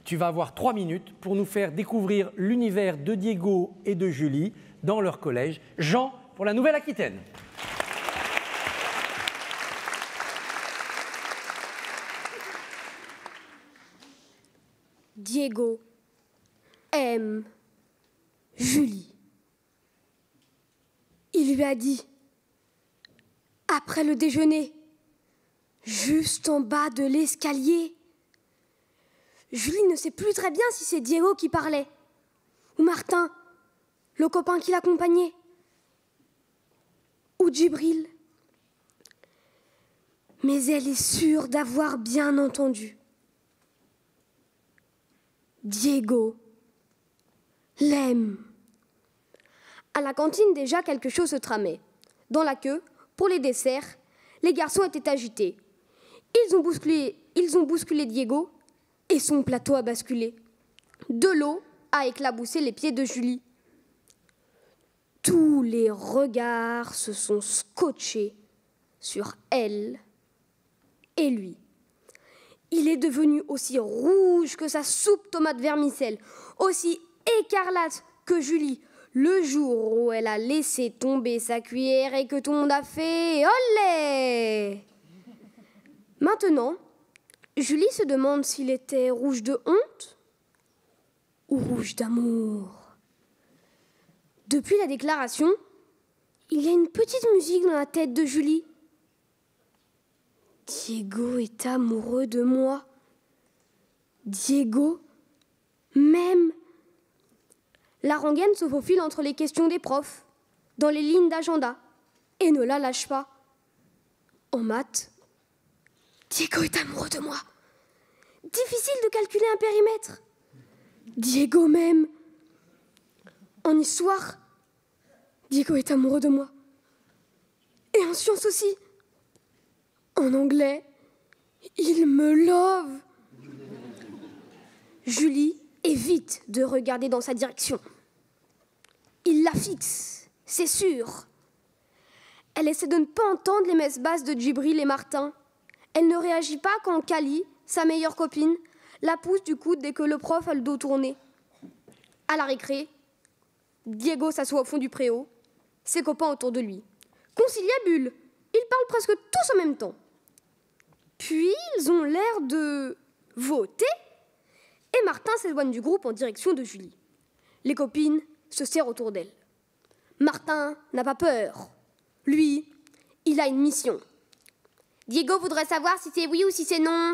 tu vas avoir 3 minutes pour nous faire découvrir l'univers de Diego et de Julie dans leur collège. Jean, pour la Nouvelle-Aquitaine. Diego aime Julie. Il lui a dit, après le déjeuner, juste en bas de l'escalier. Julie ne sait plus très bien si c'est Diego qui parlait, ou Martin, le copain qui l'accompagnait, ou Djibril. Mais elle est sûre d'avoir bien entendu. Diego l'aime. À la cantine, déjà, quelque chose se tramait. Dans la queue, pour les desserts, les garçons étaient agités. Ils ont bousculé Diego et son plateau a basculé. De l'eau a éclaboussé les pieds de Julie. Tous les regards se sont scotchés sur elle et lui. Il est devenu aussi rouge que sa soupe tomate vermicelle, aussi écarlate que Julie, le jour où elle a laissé tomber sa cuillère et que tout le monde a fait « Olé !» Maintenant, Julie se demande s'il était rouge de honte ou rouge d'amour. Depuis la déclaration, il y a une petite musique dans la tête de Julie. Diego est amoureux de moi. Diego m'aime. La rengaine se faufile entre les questions des profs, dans les lignes d'agenda, et ne la lâche pas. En maths, Diego est amoureux de moi. Difficile de calculer un périmètre. Diego m'aime. En histoire, Diego est amoureux de moi. Et en sciences aussi. En anglais, il me love. Julie évite de regarder dans sa direction. Il la fixe, c'est sûr. Elle essaie de ne pas entendre les messes basses de Djibril et Martin. Elle ne réagit pas quand Kali, sa meilleure copine, la pousse du coude dès que le prof a le dos tourné. À la récré, Diego s'assoit au fond du préau, ses copains autour de lui. Conciliabule, ils parlent presque tous en même temps. Puis ils ont l'air de voter et Martin s'éloigne du groupe en direction de Julie. Les copines se serrent autour d'elle. Martin n'a pas peur. Lui, il a une mission. Diego voudrait savoir si c'est oui ou si c'est non.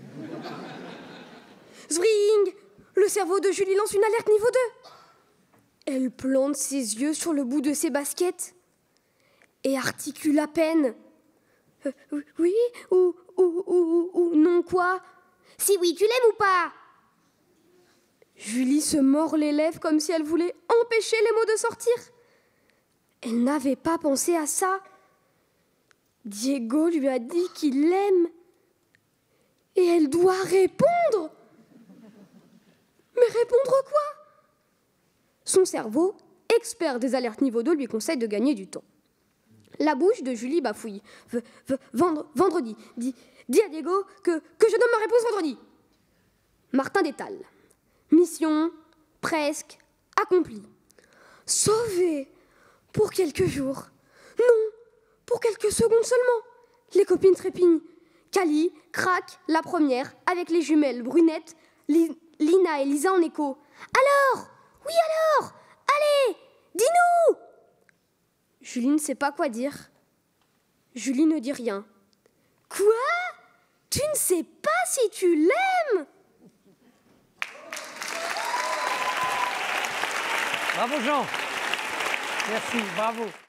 Zwring! Le cerveau de Julie lance une alerte niveau 2. Elle plante ses yeux sur le bout de ses baskets et articule à peine. Oui ou non quoi? Si oui, tu l'aimes ou pas? Julie se mord les lèvres comme si elle voulait empêcher les mots de sortir. Elle n'avait pas pensé à ça. Diego lui a dit qu'il l'aime. Et elle doit répondre. Mais répondre quoi? Son cerveau, expert des alertes niveau 2, lui conseille de gagner du temps. La bouche de Julie bafouille. Vendredi. Dis à Diego que je donne ma réponse vendredi. Martin détale. Mission presque accomplie. Sauvé pour quelques jours. Non, pour quelques secondes seulement. Les copines trépignent. Kali craque la première avec les jumelles brunettes, Lina et Lisa en écho. Alors? Oui alors? Allez, dis-nous! Julie ne sait pas quoi dire. Julie ne dit rien. Quoi? Tu ne sais pas si tu l'aimes? Bravo Jean. Merci, bravo.